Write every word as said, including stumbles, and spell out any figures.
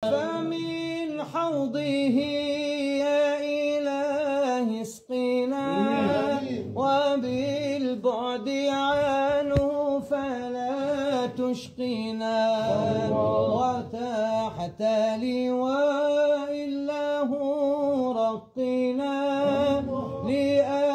فمن حوضه يا إله اسقنا وبالبعد عنه فلا تشقنا وتحت لواء الله رقنا